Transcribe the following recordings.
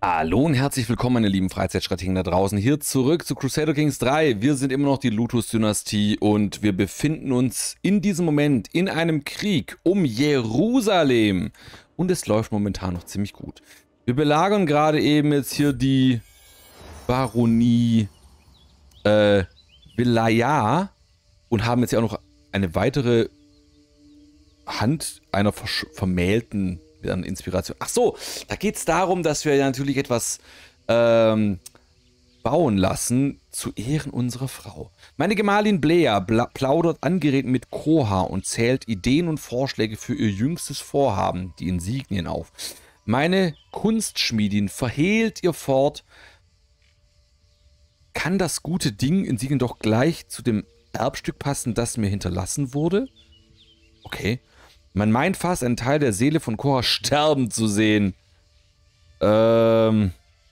Hallo und herzlich willkommen, meine lieben Freizeitstrategen da draußen. Hier zurück zu Crusader Kings 3. Wir sind immer noch die Lutus-Dynastie und wir befinden uns in diesem Moment in einem Krieg um Jerusalem. Und es läuft momentan noch ziemlich gut. Wir belagern gerade eben jetzt hier die Baronie Vilaya und haben jetzt ja auch noch eine weitere Hand einer vermählten Inspiration. Ach so, da geht es darum, dass wir ja natürlich etwas bauen lassen zu Ehren unserer Frau. Meine Gemahlin Blea plaudert angeregt mit Koha und zählt Ideen und Vorschläge für ihr jüngstes Vorhaben, die Insignien, auf. Meine Kunstschmiedin verhehlt ihr fort, kann das gute Ding Insignien doch gleich zu dem Erbstück passen, das mir hinterlassen wurde? Okay. Man meint fast, einen Teil der Seele von Koha sterben zu sehen. Oh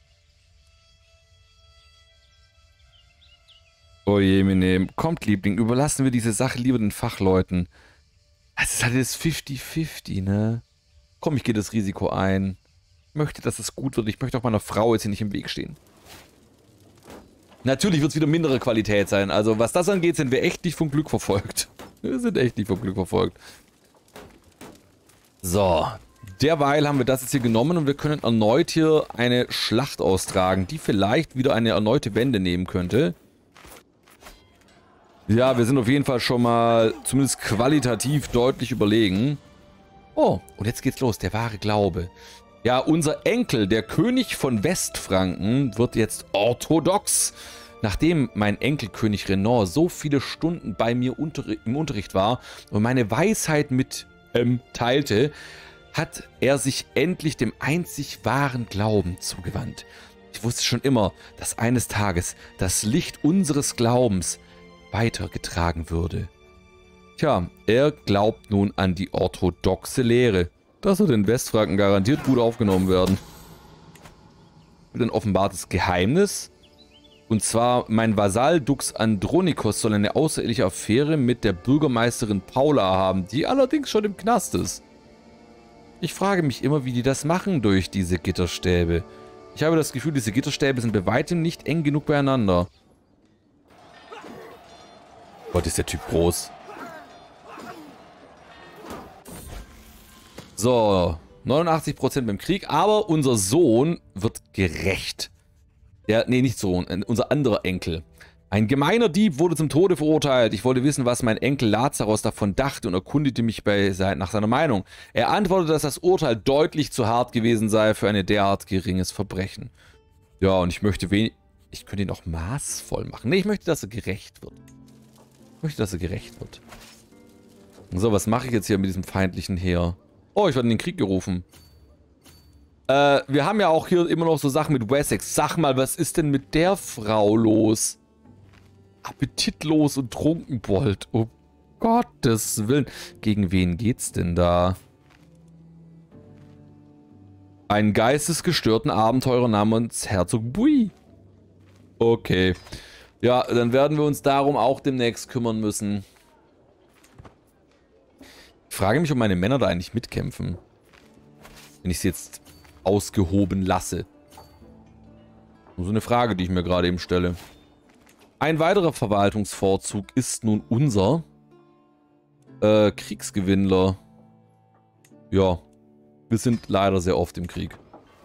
je, Mine. Kommt, Liebling, überlassen wir diese Sache lieber den Fachleuten. Es ist halt jetzt 50-50, ne? Komm, ich gehe das Risiko ein. Ich möchte, dass es gut wird. Ich möchte auch meiner Frau jetzt hier nicht im Weg stehen. Natürlich wird es wieder mindere Qualität sein. Also, was das angeht, sind wir echt nicht vom Glück verfolgt. Wir sind echt nicht vom Glück verfolgt. So, derweil haben wir das jetzt hier genommen und wir können erneut hier eine Schlacht austragen, die vielleicht wieder eine erneute Wende nehmen könnte. Ja, wir sind auf jeden Fall schon mal zumindest qualitativ deutlich überlegen. Oh, und jetzt geht's los, der wahre Glaube. Ja, unser Enkel, der König von Westfranken, wird jetzt orthodox. Nachdem mein Enkel König Renaud so viele Stunden bei mir im Unterricht war und meine Weisheit mit teilte, hat er sich endlich dem einzig wahren Glauben zugewandt. Ich wusste schon immer, dass eines Tages das Licht unseres Glaubens weitergetragen würde. Tja, er glaubt nun an die orthodoxe Lehre. Das wird in Westfranken garantiert gut aufgenommen werden. Wird ein offenbartes Geheimnis. Und zwar, mein Vasall Dux Andronikos soll eine außerirdische Affäre mit der Bürgermeisterin Paula haben, die allerdings schon im Knast ist. Ich frage mich immer, wie die das machen durch diese Gitterstäbe. Ich habe das Gefühl, diese Gitterstäbe sind bei weitem nicht eng genug beieinander. Gott, ist der Typ groß. So, 89% beim Krieg, aber unser Sohn wird gerecht. Ja, nee, nicht Sohn, unser anderer Enkel. Ein gemeiner Dieb wurde zum Tode verurteilt. Ich wollte wissen, was mein Enkel Lazarus davon dachte und erkundigte mich nach seiner Meinung. Er antwortete, dass das Urteil deutlich zu hart gewesen sei für ein derart geringes Verbrechen. Ja, und ich möchte ich könnte ihn auch maßvoll machen. Nee, ich möchte, dass er gerecht wird. Ich möchte, dass er gerecht wird. So, was mache ich jetzt hier mit diesem feindlichen Heer? Oh, ich werde in den Krieg gerufen. Wir haben ja auch hier immer noch so Sachen mit Wessex. Sag mal, was ist denn mit der Frau los? Appetitlos und trunkenbold. Oh Gottes Willen. Gegen wen geht's denn da? Einen geistesgestörten Abenteurer namens Herzog Bui. Okay. Ja, dann werden wir uns darum auch demnächst kümmern müssen. Ich frage mich, ob meine Männer da eigentlich mitkämpfen. Wenn ich sie jetzt ausgehoben lasse. Nur so eine Frage, die ich mir gerade eben stelle. Ein weiterer Verwaltungsvorzug ist nun unser Kriegsgewinnler. Ja, wir sind leider sehr oft im Krieg.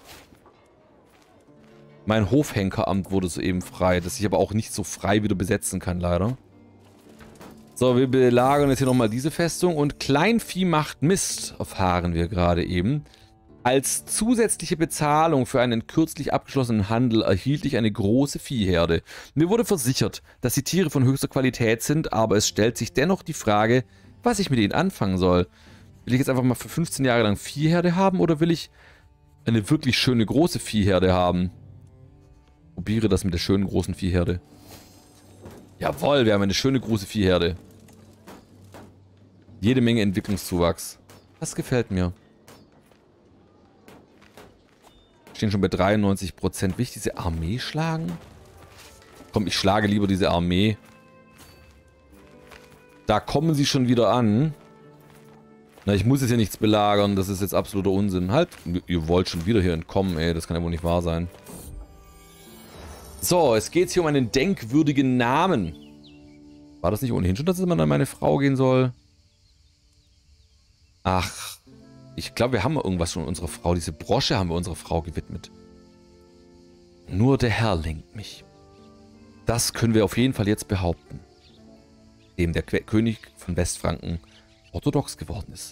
Mein Hofhenkeramt wurde soeben frei, das ich aber auch nicht so frei wieder besetzen kann, leider. So, wir belagern jetzt hier nochmal diese Festung und Kleinvieh macht Mist, erfahren wir gerade eben. Als zusätzliche Bezahlung für einen kürzlich abgeschlossenen Handel erhielt ich eine große Viehherde. Mir wurde versichert, dass die Tiere von höchster Qualität sind, aber es stellt sich dennoch die Frage, was ich mit ihnen anfangen soll. Will ich jetzt einfach mal für 15 Jahre lang Viehherde haben oder will ich eine wirklich schöne große Viehherde haben? Probiere das mit der schönen großen Viehherde. Jawohl, wir haben eine schöne große Viehherde. Jede Menge Entwicklungszuwachs. Das gefällt mir. Stehen schon bei 93%. Will ich diese Armee schlagen? Komm, ich schlage lieber diese Armee. Da kommen sie schon wieder an. Na, ich muss jetzt hier nichts belagern. Das ist jetzt absoluter Unsinn. Halt, ihr wollt schon wieder hier entkommen, ey. Das kann ja wohl nicht wahr sein. So, es geht hier um einen denkwürdigen Namen. War das nicht ohnehin schon, dass es mal an meine Frau gehen soll? Ach, ich glaube, wir haben irgendwas schon unserer Frau. Diese Brosche haben wir unserer Frau gewidmet. Nur der Herr lenkt mich. Das können wir auf jeden Fall jetzt behaupten. Dem der König von Westfranken orthodox geworden ist.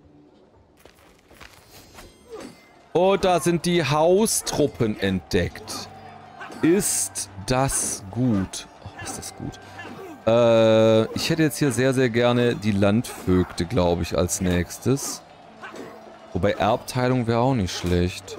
Und da sind die Haustruppen entdeckt. Ist das gut? Oh, ist das gut. Ich hätte jetzt hier sehr, sehr gerne die Landvögte, glaube ich, als nächstes. Wobei Erbteilung wäre auch nicht schlecht.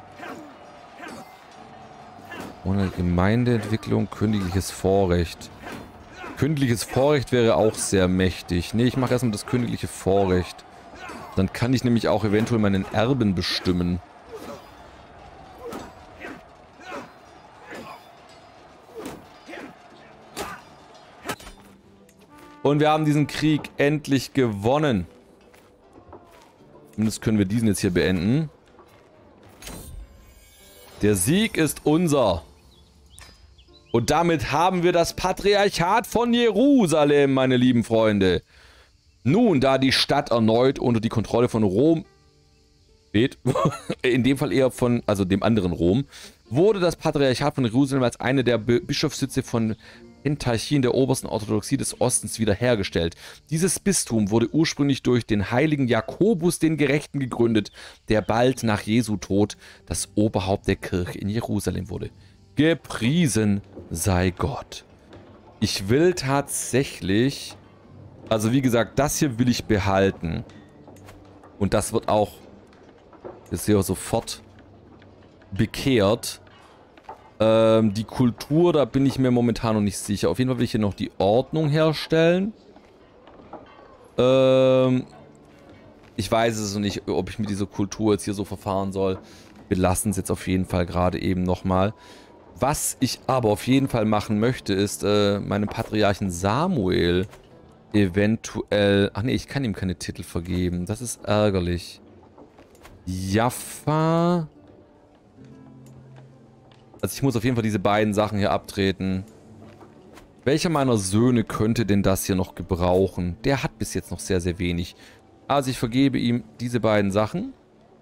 Ohne Gemeindeentwicklung, königliches Vorrecht. Königliches Vorrecht wäre auch sehr mächtig. Ne, ich mache erstmal das königliche Vorrecht. Dann kann ich nämlich auch eventuell meinen Erben bestimmen. Und wir haben diesen Krieg endlich gewonnen. Zumindest können wir diesen jetzt hier beenden. Der Sieg ist unser. Und damit haben wir das Patriarchat von Jerusalem, meine lieben Freunde. Nun, da die Stadt erneut unter die Kontrolle von Rom steht, in dem Fall eher von, also dem anderen Rom, wurde das Patriarchat von Jerusalem als eine der Bischofssitze von Pentarchien der obersten Orthodoxie des Ostens wiederhergestellt. Dieses Bistum wurde ursprünglich durch den heiligen Jakobus den Gerechten gegründet, der bald nach Jesu Tod das Oberhaupt der Kirche in Jerusalem wurde. Gepriesen sei Gott. Ich will tatsächlich, also wie gesagt, das hier will ich behalten. Und das wird auch jetzt hier sofort bekehrt. Die Kultur, da bin ich mir momentan noch nicht sicher. Auf jeden Fall will ich hier noch die Ordnung herstellen. Ich weiß es noch nicht, ob ich mit dieser Kultur jetzt hier so verfahren soll. Wir lassen es jetzt auf jeden Fall gerade eben nochmal. Was ich aber auf jeden Fall machen möchte, ist meinem Patriarchen Samuel eventuell... Ach nee, ich kann ihm keine Titel vergeben. Das ist ärgerlich. Jaffa... Also ich muss auf jeden Fall diese beiden Sachen hier abtreten. Welcher meiner Söhne könnte denn das hier noch gebrauchen? Der hat bis jetzt noch sehr, sehr wenig. Also ich vergebe ihm diese beiden Sachen.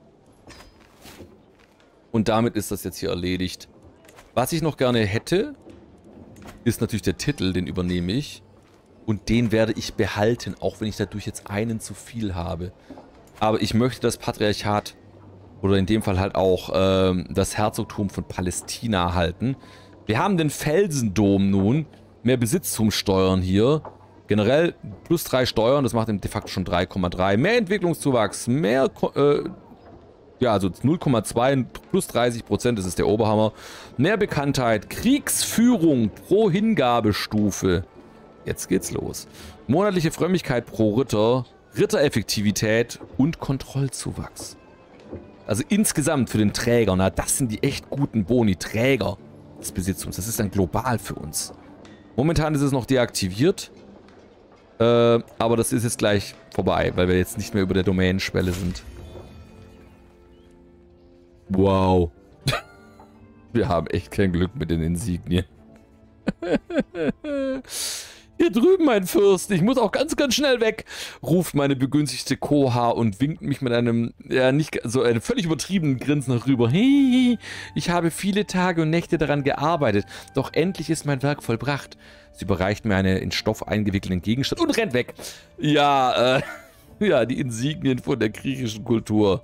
Und damit ist das jetzt hier erledigt. Was ich noch gerne hätte, ist natürlich der Titel, den übernehme ich. Und den werde ich behalten, auch wenn ich dadurch jetzt einen zu viel habe. Aber ich möchte das Patriarchat... Oder in dem Fall halt auch das Herzogtum von Palästina halten. Wir haben den Felsendom nun. Mehr Besitztumssteuern hier. Generell plus 3 Steuern, das macht de facto schon 3,3. Mehr Entwicklungszuwachs, mehr... ja, also 0,2 plus 30%, das ist der Oberhammer. Mehr Bekanntheit, Kriegsführung pro Hingabestufe. Jetzt geht's los. Monatliche Frömmigkeit pro Ritter, Rittereffektivität und Kontrollzuwachs. Also insgesamt für den Träger, na, das sind die echt guten Boni, Träger des Besitztums. Das ist dann global für uns. Momentan ist es noch deaktiviert. Aber das ist jetzt gleich vorbei, weil wir jetzt nicht mehr über der Domänenschwelle sind. Wow. Wir haben echt kein Glück mit den Insignien. Hier drüben, mein Fürst, ich muss auch ganz, ganz schnell weg, ruft meine begünstigte Koha und winkt mich mit einem, ja, nicht so einem völlig übertriebenen Grinsen herüber. Hihihi, ich habe viele Tage und Nächte daran gearbeitet, doch endlich ist mein Werk vollbracht. Sie überreicht mir einen in Stoff eingewickelten Gegenstand und rennt weg. Ja, ja, die Insignien von der griechischen Kultur.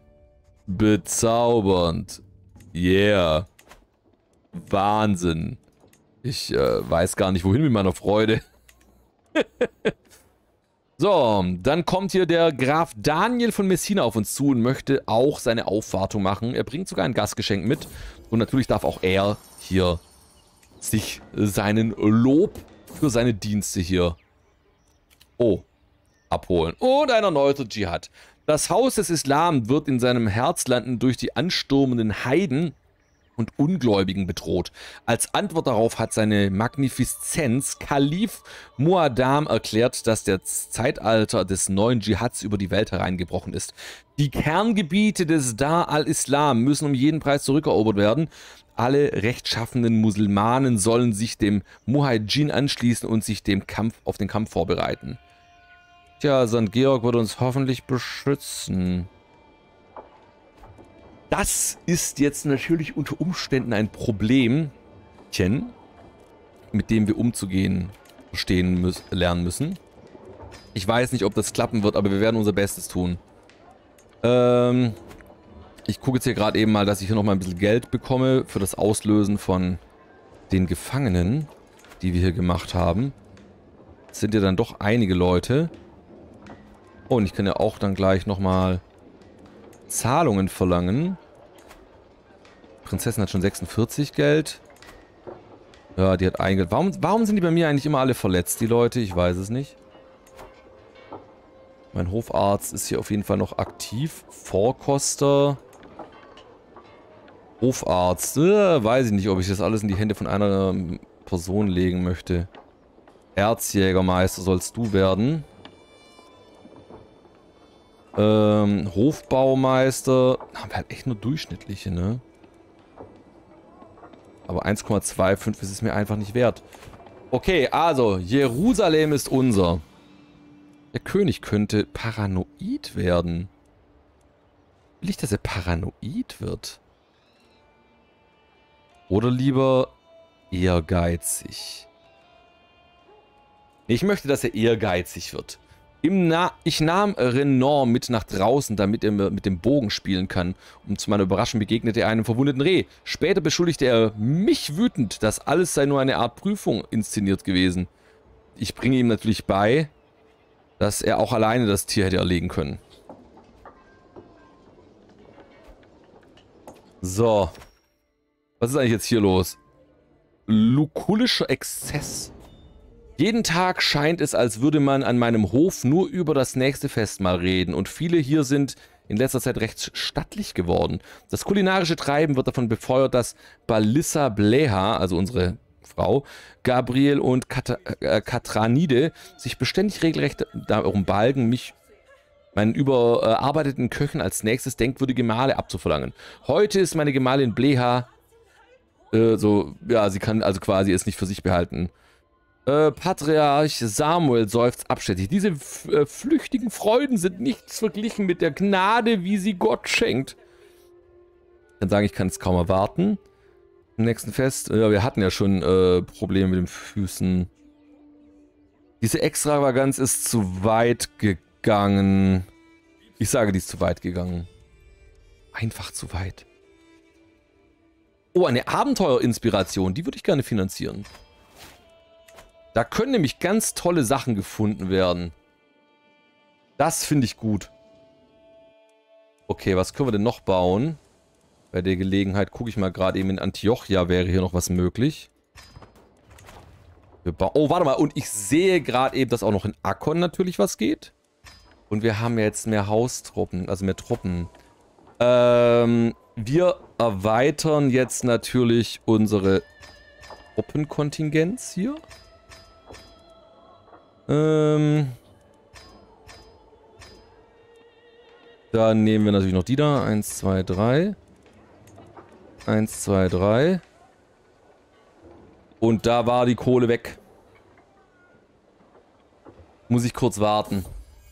Bezaubernd. Yeah. Wahnsinn. Ich weiß gar nicht, wohin mit meiner Freude. So, dann kommt hier der Graf Daniel von Messina auf uns zu und möchte auch seine Aufwartung machen. Er bringt sogar ein Gastgeschenk mit. Und natürlich darf auch er hier sich seinen Lob für seine Dienste hier abholen. Und ein erneuter Dschihad. Das Haus des Islam wird in seinem Herz landen durch die anstürmenden Heiden und Ungläubigen bedroht. Als Antwort darauf hat seine Magnifizenz Kalif Muaddam erklärt, dass das Zeitalter des neuen Dschihads über die Welt hereingebrochen ist. Die Kerngebiete des Dar al-Islam müssen um jeden Preis zurückerobert werden. Alle rechtschaffenen Musulmanen sollen sich dem Muhajin anschließen und sich auf den Kampf vorbereiten. Tja, St. Georg wird uns hoffentlich beschützen. Das ist jetzt natürlich unter Umständen ein Problemchen, mit dem wir umzugehen lernen müssen. Ich weiß nicht, ob das klappen wird, aber wir werden unser Bestes tun. Ich gucke jetzt hier gerade eben mal, dass ich hier nochmal ein bisschen Geld bekomme für das Auslösen von den Gefangenen, die wir hier gemacht haben. Das sind ja dann doch einige Leute. Oh, und ich kann ja auch dann gleich nochmal Zahlungen verlangen. Prinzessin hat schon 46 Geld. Ja, die hat ein Geld. Warum sind die bei mir eigentlich immer alle verletzt, die Leute? Ich weiß es nicht. Mein Hofarzt ist hier auf jeden Fall noch aktiv. Vorkoster. Hofarzt. Weiß ich nicht, ob ich das alles in die Hände von einer Person legen möchte. Erzjägermeister sollst du werden. Hofbaumeister. Haben wir halt echt nur durchschnittliche, ne? Aber 1,25 ist es mir einfach nicht wert. Okay, also, Jerusalem ist unser. Der König könnte paranoid werden. Will ich, dass er paranoid wird? Oder lieber ehrgeizig? Ich möchte, dass er ehrgeizig wird. Ich nahm Renan mit nach draußen, damit er mit dem Bogen spielen kann. Und zu meiner Überraschung begegnete er einem verwundeten Reh. Später beschuldigte er mich wütend, das alles sei nur eine Art Prüfung inszeniert gewesen. Ich bringe ihm natürlich bei, dass er auch alleine das Tier hätte erlegen können. So. Was ist eigentlich jetzt hier los? Lukullischer Exzess. Jeden Tag scheint es, als würde man an meinem Hof nur über das nächste Festmahl reden und viele hier sind in letzter Zeit recht stattlich geworden. Das kulinarische Treiben wird davon befeuert, dass Balissa Bleha, also unsere Frau, Gabriel und Katranide sich beständig regelrecht darum balgen, meinen überarbeiteten Köchen als nächstes denkwürdige Mahle abzuverlangen. Heute ist meine Gemahlin Bleha sie kann also quasi es nicht für sich behalten. Patriarch Samuel seufzt abschätzig. Diese flüchtigen Freuden sind nichts verglichen mit der Gnade, wie sie Gott schenkt. Ich kann sagen, ich kann es kaum erwarten. Im nächsten Fest, wir hatten ja schon Probleme mit den Füßen. Diese Extravaganz ist zu weit gegangen. Ich sage, die ist zu weit gegangen. Einfach zu weit. Oh, eine Abenteuerinspiration, die würde ich gerne finanzieren. Da können nämlich ganz tolle Sachen gefunden werden. Das finde ich gut. Okay, was können wir denn noch bauen? Bei der Gelegenheit gucke ich mal gerade eben in Antiochia, wäre hier noch was möglich. Oh, warte mal. Und ich sehe gerade eben, dass auch noch in Akkon natürlich was geht. Und wir haben ja jetzt mehr Haustruppen, also mehr Truppen. Wir erweitern jetzt natürlich unsere Truppenkontingenz hier. Dann nehmen wir natürlich noch die da. 1, 2, 3. 1, 2, 3. Und da war die Kohle weg. Muss ich kurz warten.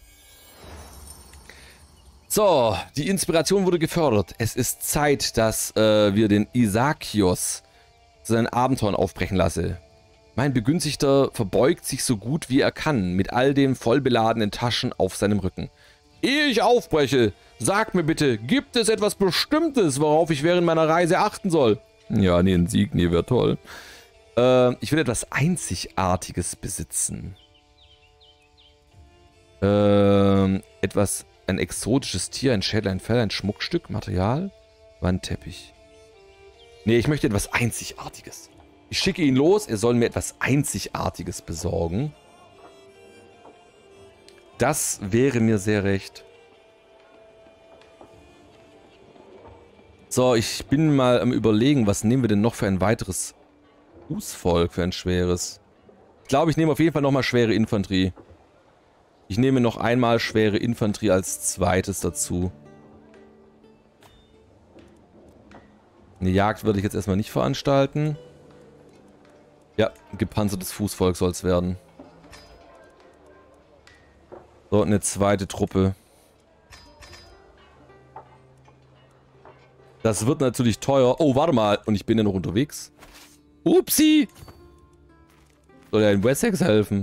So, die Inspiration wurde gefördert. Es ist Zeit, dass wir den Isakios zu seinen Abenteuern aufbrechen lassen. Mein Begünstigter verbeugt sich so gut wie er kann, mit all den vollbeladenen Taschen auf seinem Rücken. Ehe ich aufbreche, sag mir bitte, gibt es etwas Bestimmtes, worauf ich während meiner Reise achten soll? Ja, nee, ein Sieg, nee, wäre toll. Ich will etwas Einzigartiges besitzen. Ein exotisches Tier, ein Schädel, ein Fell, ein Schmuckstück, Material, Wandteppich. Nee, ich möchte etwas Einzigartiges. Ich schicke ihn los, er soll mir etwas Einzigartiges besorgen. Das wäre mir sehr recht. So, ich bin mal am Überlegen, was nehmen wir denn noch für ein weiteres Fußvolk, für ein schweres. Ich glaube, ich nehme auf jeden Fall nochmal schwere Infanterie. Ich nehme noch einmal schwere Infanterie als zweites dazu. Eine Jagd würde ich jetzt erstmal nicht veranstalten. Ja, ein gepanzertes Fußvolk soll es werden. So, eine zweite Truppe. Das wird natürlich teuer. Oh, warte mal. Und ich bin ja noch unterwegs. Upsi! Soll er in Wessex helfen?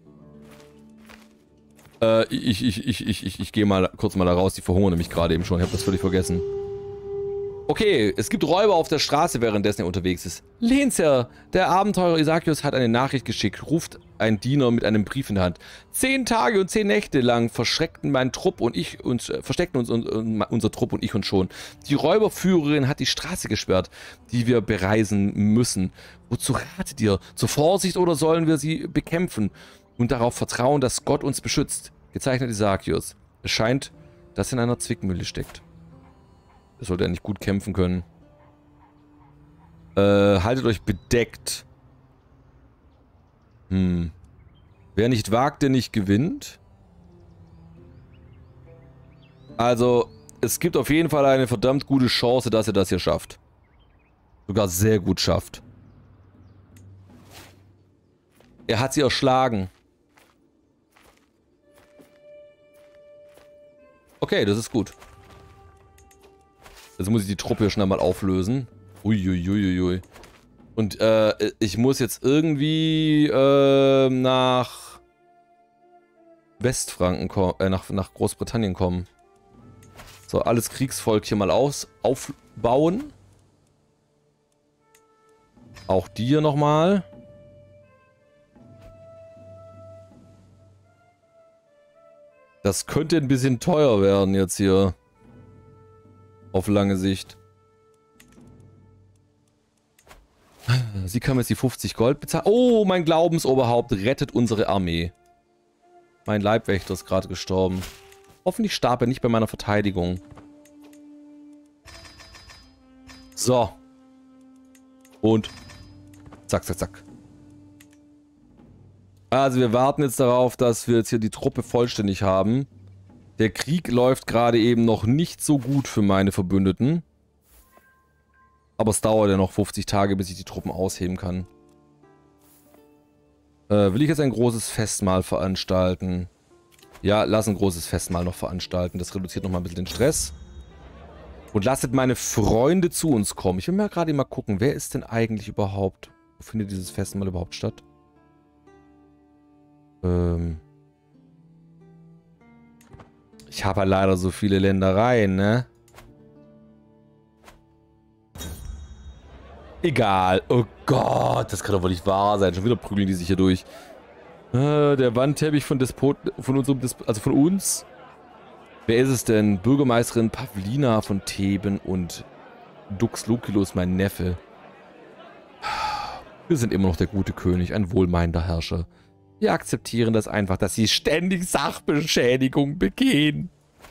Ich gehe mal kurz mal da raus. Die verhungern nämlich gerade eben schon. Ich habe das völlig vergessen. Okay, es gibt Räuber auf der Straße, währenddessen er unterwegs ist. Lehnsherr, der Abenteurer Isakios hat eine Nachricht geschickt, ruft ein Diener mit einem Brief in der Hand. 10 Tage und 10 Nächte lang versteckten mein Trupp und ich versteckten uns unser Trupp und ich uns schon. Die Räuberführerin hat die Straße gesperrt, die wir bereisen müssen. Wozu ratet ihr? Zur Vorsicht oder sollen wir sie bekämpfen und darauf vertrauen, dass Gott uns beschützt? Gezeichnet Isakios. Es scheint, dass er in einer Zwickmühle steckt. Das sollte er nicht gut kämpfen können. Haltet euch bedeckt. Wer nicht wagt, der nicht gewinnt. Also, es gibt auf jeden Fall eine verdammt gute Chance, dass er das hier schafft. Sogar sehr gut schafft. Er hat sie erschlagen. Okay, das ist gut. Jetzt muss ich die Truppe hier schnell mal auflösen. Uiuiuiui. Und ich muss jetzt irgendwie nach Westfranken kommen, nach Großbritannien kommen. So, alles Kriegsvolk hier mal aufbauen. Auch die hier nochmal. Das könnte ein bisschen teuer werden jetzt hier. Auf lange Sicht. Sie kann jetzt die 50 Gold bezahlen. Oh, mein Glaubensoberhaupt rettet unsere Armee. Mein Leibwächter ist gerade gestorben. Hoffentlich starb er nicht bei meiner Verteidigung. So. Und zack, zack, zack. Also wir warten jetzt darauf, dass wir jetzt hier die Truppe vollständig haben. Der Krieg läuft gerade eben noch nicht so gut für meine Verbündeten. Aber es dauert ja noch 50 Tage, bis ich die Truppen ausheben kann. Will ich jetzt ein großes Festmahl veranstalten? Ja, lass ein großes Festmahl noch veranstalten. Das reduziert nochmal ein bisschen den Stress. Und lasset meine Freunde zu uns kommen. Ich will mal gerade mal gucken, wer ist denn eigentlich überhaupt... Wo findet dieses Festmahl überhaupt statt? Ich habe ja leider so viele Ländereien, ne? Egal. Oh Gott, das kann doch wohl nicht wahr sein. Schon wieder prügeln die sich hier durch. Der Wandteppich von von uns. Wer ist es denn? Bürgermeisterin Pavlina von Theben und Dux Luculus, mein Neffe. Wir sind immer noch der gute König, ein wohlmeinender Herrscher. Wir akzeptieren das einfach, dass sie ständig Sachbeschädigung begehen.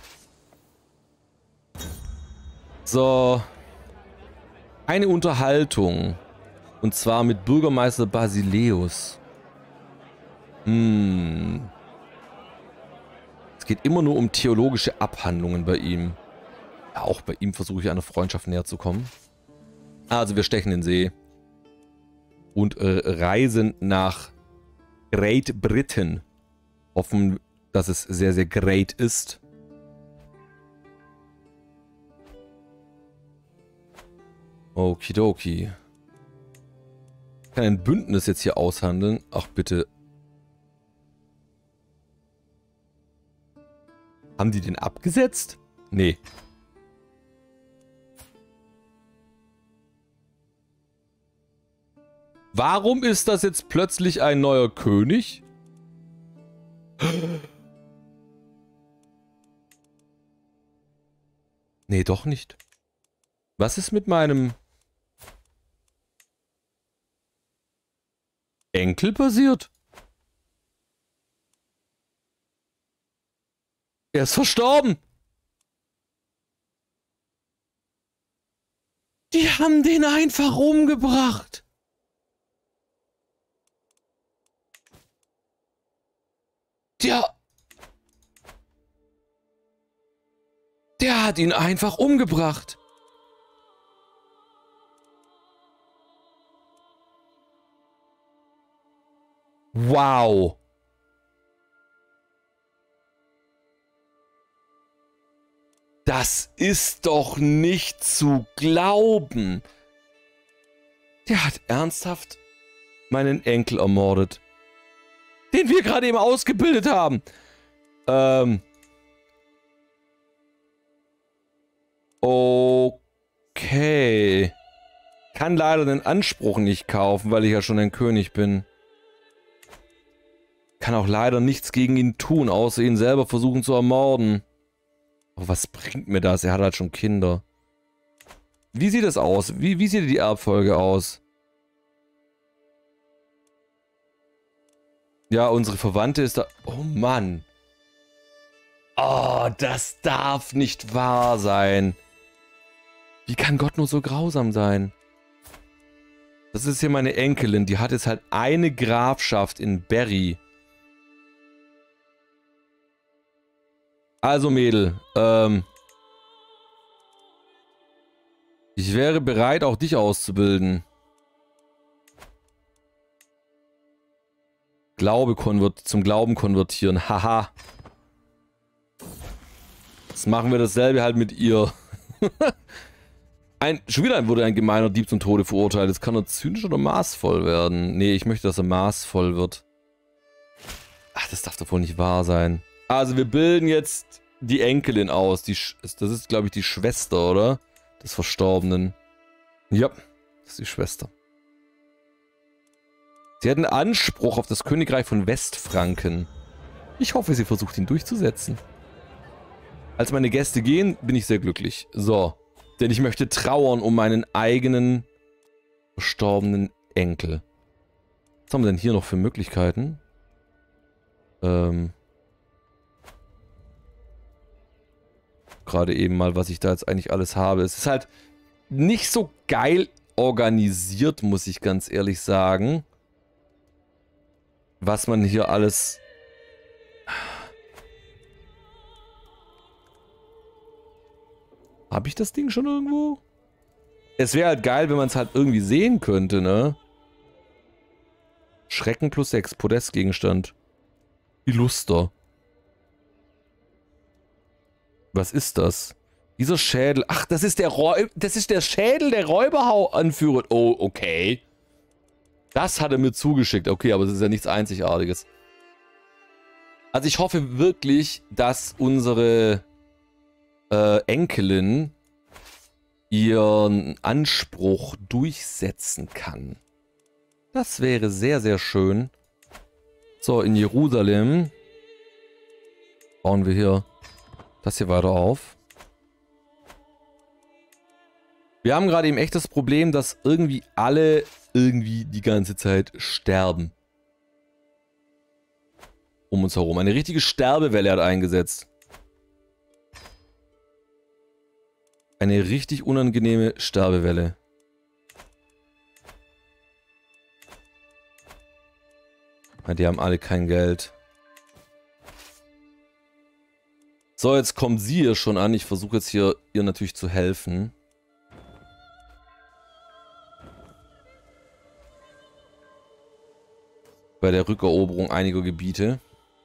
So. Eine Unterhaltung. Und zwar mit Bürgermeister Basileus. Es geht immer nur um theologische Abhandlungen bei ihm. Ja, auch bei ihm versuche ich einer Freundschaft näher zu kommen. Also wir stechen in den See. Und reisen nach Great Britain. Hoffen, dass es sehr, sehr great ist. Okidoki. Ich kann ein Bündnis jetzt hier aushandeln. Ach bitte. Haben die den abgesetzt? Nee. Warum ist das jetzt plötzlich ein neuer König? Nee, doch nicht. Was ist mit meinem Enkel passiert? Er ist verstorben. Die haben den einfach umgebracht. Der hat ihn einfach umgebracht. Wow. Das ist doch nicht zu glauben. Der hat ernsthaft meinen Enkel ermordet. Den wir gerade eben ausgebildet haben. Okay. Kann leider den Anspruch nicht kaufen, weil ich ja schon ein König bin. Kann auch leider nichts gegen ihn tun, außer ihn selber versuchen zu ermorden. Aber was bringt mir das? Er hat halt schon Kinder. Wie sieht das aus? Wie sieht die Erbfolge aus? Ja, unsere Verwandte ist da... Oh Mann. Oh, das darf nicht wahr sein. Wie kann Gott nur so grausam sein? Das ist hier meine Enkelin. Die hat jetzt halt eine Grafschaft in Berry. Also Mädel, ich wäre bereit, auch dich auszubilden. Zum Glauben konvertieren. Haha. Jetzt machen wir dasselbe halt mit ihr. Schon wieder wurde ein gemeiner Dieb zum Tode verurteilt. Jetzt kann er zynisch oder maßvoll werden. Nee, ich möchte, dass er maßvoll wird. Ach, das darf doch wohl nicht wahr sein. Also wir bilden jetzt die Enkelin aus. Das ist, glaube ich, die Schwester, oder? Des Verstorbenen. Ja, das ist die Schwester. Sie hat einen Anspruch auf das Königreich von Westfranken. Ich hoffe, sie versucht ihn durchzusetzen. Als meine Gäste gehen, bin ich sehr glücklich. So, denn ich möchte trauern um meinen eigenen verstorbenen Enkel. Was haben wir denn hier noch für Möglichkeiten? Gerade eben mal, was ich da jetzt eigentlich alles habe. Es ist halt nicht so geil organisiert, muss ich ganz ehrlich sagen. Was man hier alles... Habe ich das Ding schon irgendwo? Es wäre halt geil, wenn man es halt irgendwie sehen könnte, ne? Schrecken plus 6, Podestgegenstand. Illuster. Was ist das? Dieser Schädel. Ach, das ist der Schädel der Räuberanführer. Oh, okay. Das hat er mir zugeschickt. Okay, aber das ist ja nichts Einzigartiges. Also ich hoffe wirklich, dass unsere Enkelin ihren Anspruch durchsetzen kann. Das wäre sehr, sehr schön. So, in Jerusalem bauen wir hier das hier weiter auf. Wir haben gerade eben echt das Problem, dass irgendwie alle die ganze Zeit sterben. Um uns herum. Eine richtige Sterbewelle hat eingesetzt. Eine richtig unangenehme Sterbewelle. Ja, die haben alle kein Geld. So, jetzt kommt sie hier schon an. Ich versuche jetzt hier ihr natürlich zu helfen. Bei der Rückeroberung einiger Gebiete.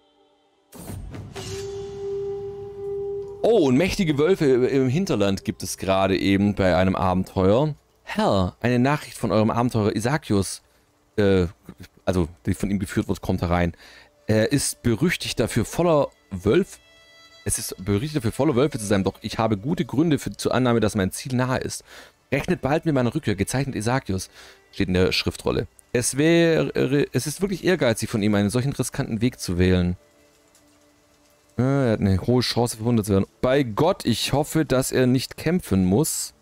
Oh, und mächtige Wölfe im Hinterland gibt es gerade eben bei einem Abenteuer. Herr, eine Nachricht von eurem Abenteurer Isakius, also die von ihm geführt wird, kommt herein. Er ist berüchtigt dafür voller Wölfe. Es ist berüchtigt dafür voller Wölfe zu sein, doch ich habe gute Gründe zur Annahme, dass mein Ziel nahe ist. Rechnet bald mit meiner Rückkehr, gezeichnet Isakius, steht in der Schriftrolle. Es ist wirklich ehrgeizig von ihm, einen solchen riskanten Weg zu wählen. Er hat eine hohe Chance, verwundet zu werden. Bei Gott, ich hoffe, dass er nicht kämpfen muss.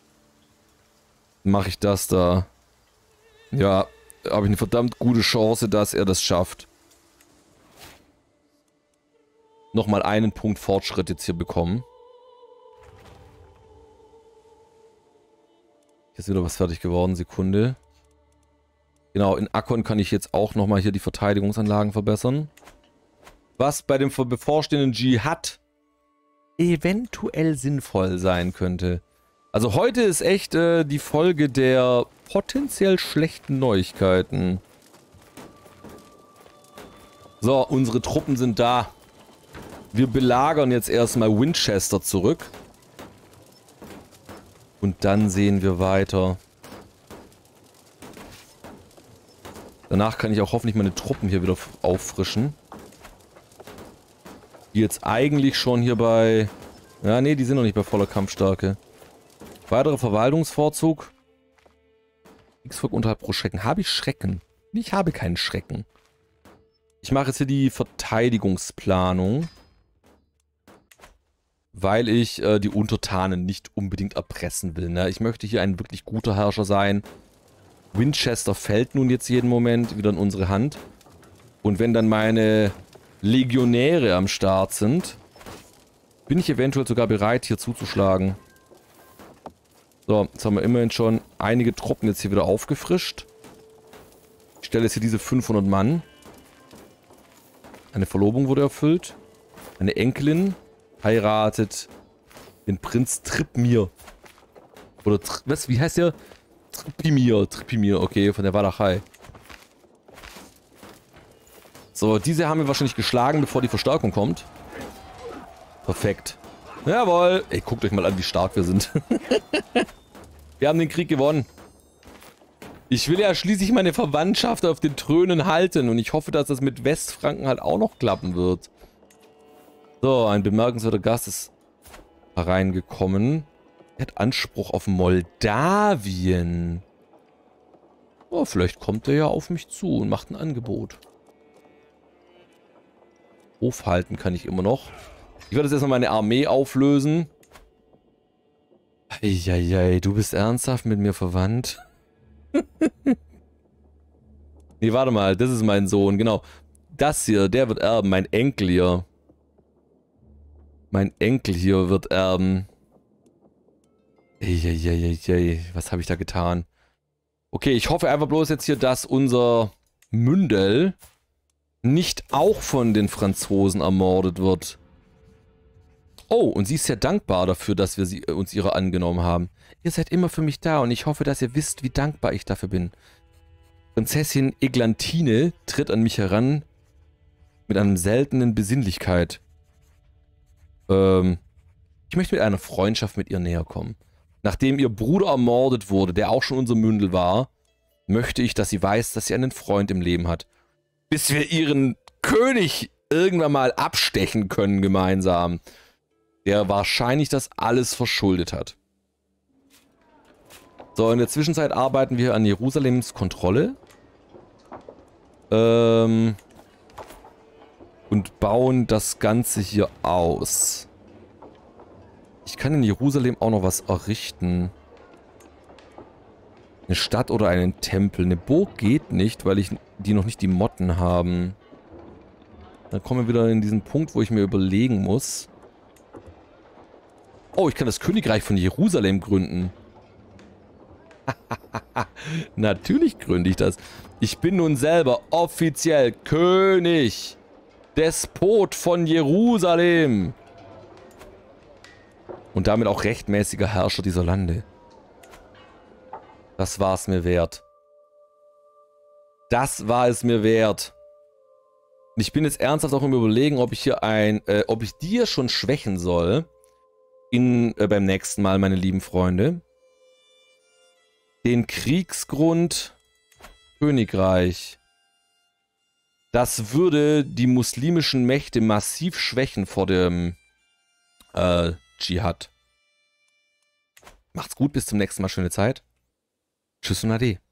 Mache ich das da. Ja, habe ich eine verdammt gute Chance, dass er das schafft. Nochmal einen Punkt Fortschritt jetzt hier bekommen. Hier ist wieder was fertig geworden. Sekunde. Genau, in Akkon kann ich jetzt auch nochmal hier die Verteidigungsanlagen verbessern. Was bei dem bevorstehenden Dschihad eventuell sinnvoll sein könnte. Also heute ist echt die Folge der potenziell schlechten Neuigkeiten. So, unsere Truppen sind da. Wir belagern jetzt erstmal Winchester zurück. Und dann sehen wir weiter. Danach kann ich auch hoffentlich meine Truppen hier wieder auffrischen. Die jetzt eigentlich schon hier bei... Ja, nee, die sind noch nicht bei voller Kampfstärke. Weiterer Verwaltungsvorzug. Kriegsvolk unterhalb pro Schrecken. Habe ich Schrecken? Ich habe keinen Schrecken. Ich mache jetzt hier die Verteidigungsplanung. Weil ich die Untertanen nicht unbedingt erpressen will. Ne? Ich möchte hier ein wirklich guter Herrscher sein. Winchester fällt nun jetzt jeden Moment wieder in unsere Hand. Und wenn dann meine Legionäre am Start sind, bin ich eventuell sogar bereit, hier zuzuschlagen. So, jetzt haben wir immerhin schon einige Truppen jetzt hier wieder aufgefrischt. Ich stelle jetzt hier diese 500 Mann. Eine Verlobung wurde erfüllt. Eine Enkelin heiratet den Prinz Tripmir. Oder, was, wie heißt der? Tripimir, okay, von der Walachei. So, diese haben wir wahrscheinlich geschlagen, bevor die Verstärkung kommt. Perfekt. Jawohl. Ey, guckt euch mal an, wie stark wir sind. Wir haben den Krieg gewonnen. Ich will ja schließlich meine Verwandtschaft auf den Thronen halten und ich hoffe, dass das mit Westfranken halt auch noch klappen wird. So, ein bemerkenswerter Gast ist hereingekommen. Er hat Anspruch auf Moldawien. Oh, vielleicht kommt er ja auf mich zu und macht ein Angebot. Aufhalten kann ich immer noch. Ich werde jetzt erstmal meine Armee auflösen. Eieiei, du bist ernsthaft mit mir verwandt? Nee, warte mal, das ist mein Sohn, genau. Das hier, der wird erben, mein Enkel hier. Mein Enkel hier wird erben. Eieiei, was habe ich da getan? Okay, ich hoffe einfach bloß jetzt hier, dass unser Mündel nicht auch von den Franzosen ermordet wird. Oh, und sie ist sehr dankbar dafür, dass wir uns ihrer angenommen haben. Ihr seid immer für mich da und ich hoffe, dass ihr wisst, wie dankbar ich dafür bin. Prinzessin Eglantine tritt an mich heran mit einer seltenen Besinnlichkeit. Ich möchte mit einer Freundschaft mit ihr näher kommen. Nachdem ihr Bruder ermordet wurde, der auch schon unser Mündel war, möchte ich, dass sie weiß, dass sie einen Freund im Leben hat. Bis wir ihren König irgendwann mal abstechen können gemeinsam. Der wahrscheinlich das alles verschuldet hat. So, in der Zwischenzeit arbeiten wir an Jerusalems Kontrolle. Und bauen das Ganze hier aus. Ich kann in Jerusalem auch noch was errichten. Eine Stadt oder einen Tempel. Eine Burg geht nicht, weil die noch nicht die Motten haben. Dann kommen wir wieder in diesen Punkt, wo ich mir überlegen muss. Oh, ich kann das Königreich von Jerusalem gründen. Natürlich gründe ich das. Ich bin nun selber offiziell König. Despot von Jerusalem. Und damit auch rechtmäßiger Herrscher dieser Lande. Das war es mir wert. Das war es mir wert. Und ich bin jetzt ernsthaft auch im Überlegen, ob ich hier ob ich die hier schon schwächen soll. Beim nächsten Mal, meine lieben Freunde. Den Kriegsgrund Königreich. Das würde die muslimischen Mächte massiv schwächen vor dem Dschihad. Macht's gut, bis zum nächsten Mal. Schöne Zeit. Tschüss und Ade.